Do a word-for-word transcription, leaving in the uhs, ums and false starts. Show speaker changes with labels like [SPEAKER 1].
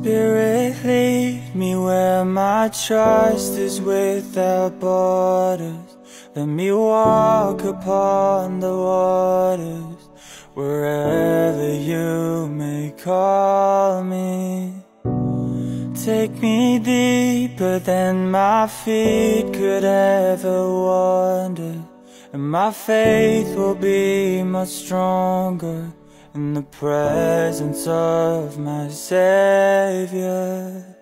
[SPEAKER 1] Spirit, lead me where my trust is without borders. Let me walk upon the waters, wherever you may call me. Take me deeper than my feet could ever wander, and my faith will be much stronger in the presence of my Savior.